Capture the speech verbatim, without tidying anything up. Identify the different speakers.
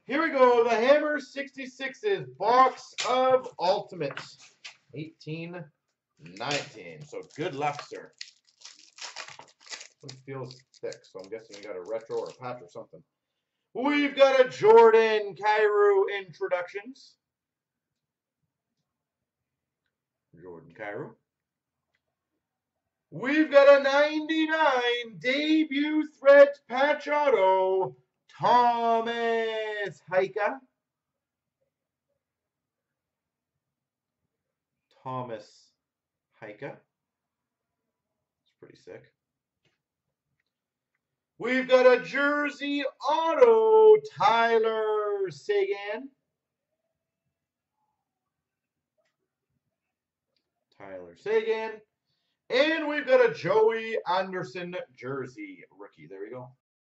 Speaker 1: Here we go. The Hammer sixty-six's box of Ultimates. eighteen nineteen. So good luck, sir. It feels thick, so I'm guessing you got a retro or a patch or something. We've got a Jordan Cairo Introductions. Jordan Cairo. We've got a ninety-nine debut threads patch auto, Thomas Heika. Thomas Heika. It's pretty sick. We've got a jersey auto, Tyler Seguin. Tyler Seguin. And we've got a Joey Anderson jersey rookie. There we go.